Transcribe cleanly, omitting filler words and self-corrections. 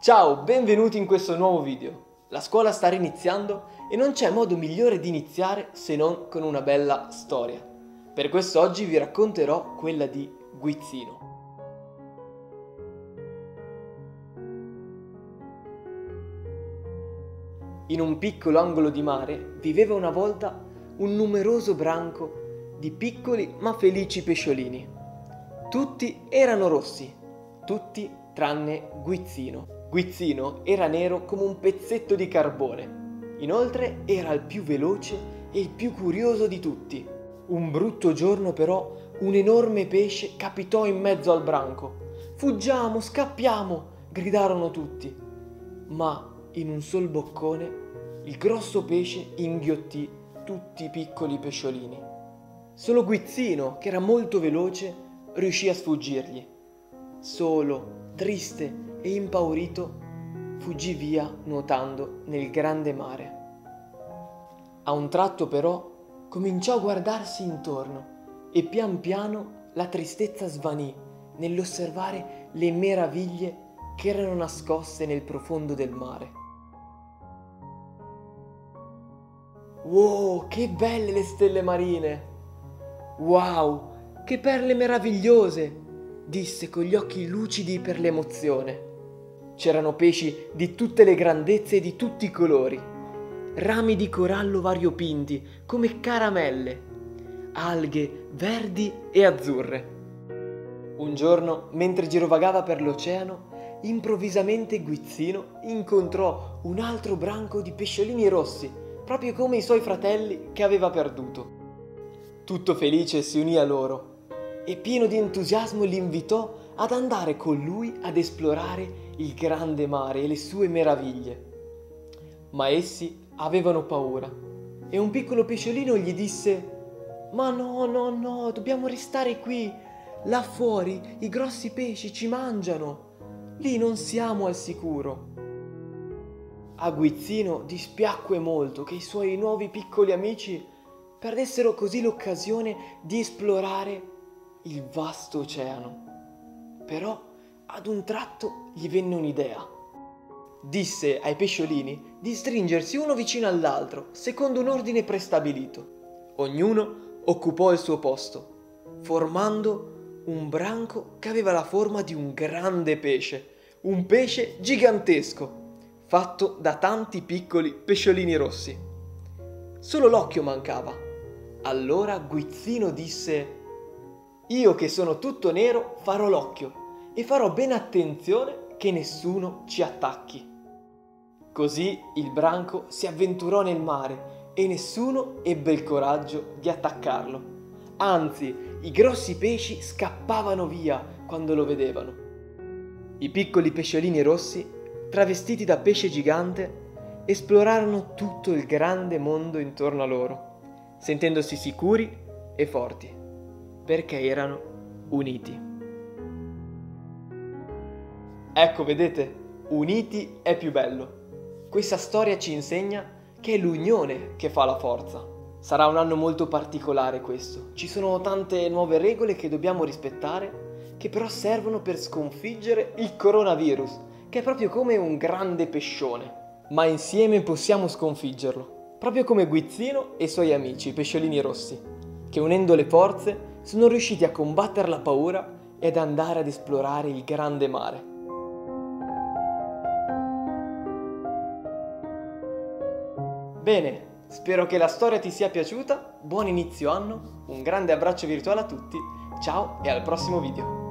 Ciao, benvenuti in questo nuovo video. La scuola sta riniziando e non c'è modo migliore di iniziare se non con una bella storia. Per questo oggi vi racconterò quella di Guizzino. In un piccolo angolo di mare viveva una volta un numeroso branco di piccoli ma felici pesciolini. Tutti erano rossi, tutti tranne Guizzino. Guizzino era nero come un pezzetto di carbone. Inoltre era il più veloce e il più curioso di tutti. Un brutto giorno però un enorme pesce capitò in mezzo al branco. «Fuggiamo, scappiamo!» gridarono tutti. Ma in un sol boccone il grosso pesce inghiottì tutti i piccoli pesciolini. Solo Guizzino, che era molto veloce, riuscì a sfuggirgli. Solo, triste e impaurito, fuggì via nuotando nel grande mare. A un tratto però cominciò a guardarsi intorno e pian piano la tristezza svanì nell'osservare le meraviglie che erano nascoste nel profondo del mare. «Wow, che belle le stelle marine! Wow, che perle meravigliose!» disse con gli occhi lucidi per l'emozione. C'erano pesci di tutte le grandezze e di tutti i colori, rami di corallo variopinti come caramelle, alghe verdi e azzurre. Un giorno, mentre girovagava per l'oceano, improvvisamente Guizzino incontrò un altro branco di pesciolini rossi, proprio come i suoi fratelli che aveva perduto. Tutto felice si unì a loro e pieno di entusiasmo li invitò ad andare con lui ad esplorare il grande mare e le sue meraviglie. Ma essi avevano paura e un piccolo pesciolino gli disse: «Ma no, dobbiamo restare qui. Là fuori i grossi pesci ci mangiano. Lì non siamo al sicuro». A Guizzino dispiacque molto che i suoi nuovi piccoli amici perdessero così l'occasione di esplorare il vasto oceano. Però ad un tratto gli venne un'idea. Disse ai pesciolini di stringersi uno vicino all'altro secondo un ordine prestabilito. Ognuno occupò il suo posto, formando un branco che aveva la forma di un grande pesce, un pesce gigantesco, fatto da tanti piccoli pesciolini rossi. Solo l'occhio mancava. Allora Guizzino disse: «Io che sono tutto nero farò l'occhio e farò bene attenzione che nessuno ci attacchi». Così il branco si avventurò nel mare e nessuno ebbe il coraggio di attaccarlo. Anzi, i grossi pesci scappavano via quando lo vedevano. I piccoli pesciolini rossi, travestiti da pesce gigante, esplorarono tutto il grande mondo intorno a loro, sentendosi sicuri e forti, perché erano uniti. Ecco, vedete, uniti è più bello. Questa storia ci insegna che è l'unione che fa la forza. Sarà un anno molto particolare questo. Ci sono tante nuove regole che dobbiamo rispettare, che però servono per sconfiggere il coronavirus, che è proprio come un grande pescione. Ma insieme possiamo sconfiggerlo, proprio come Guizzino e i suoi amici, i pesciolini rossi, che unendo le forze sono riusciti a combattere la paura e ad andare ad esplorare il grande mare. Bene, spero che la storia ti sia piaciuta, buon inizio anno, un grande abbraccio virtuale a tutti, ciao e al prossimo video!